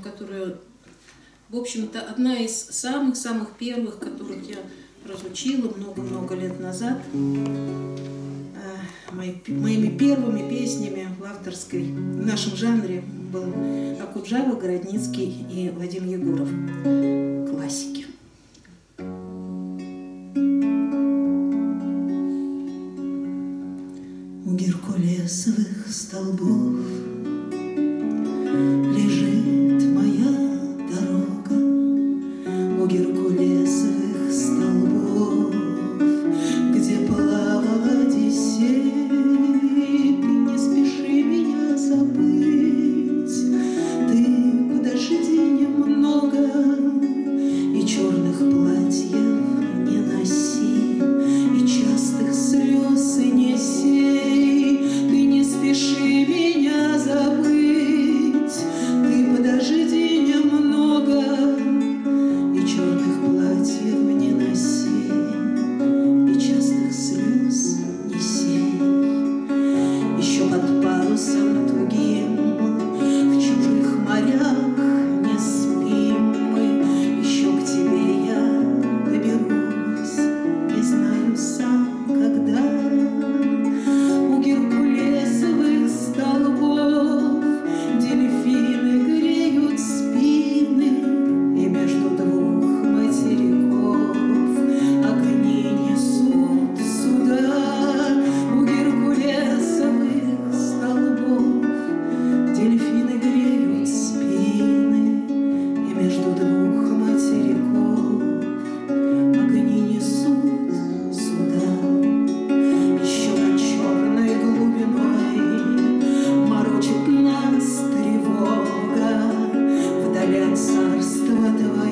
которую, в общем-то, одна из самых-самых первых, которых я разучила много-много лет назад. Моими первыми песнями в нашем жанре был Акуджава, Городницкий и Вадим Егоров. Классики. У геркулесовых столбов лежит моя дорога, у геркулесовых столбов, где плавал Одиссей. Ты не спеши меня забыть, ты подожди немного, и черных платьев не носи, и частых слез и не сей. Ты не спеши меня забыть, ты подожди немного, и черных платьев не носи, и частых слез не сей. Еще под парусом тугим в чужих морях не спим мы, еще к тебе я доберусь, не знаю сам когда. У геркулесовых столбов дельфины греют спины, и между двух материков огни несут суда. У геркулесовых столбов дельфины греют спины, и между двух материков огни несут суда. Еще над черной глубиной морочит нас тревога, вдали от царства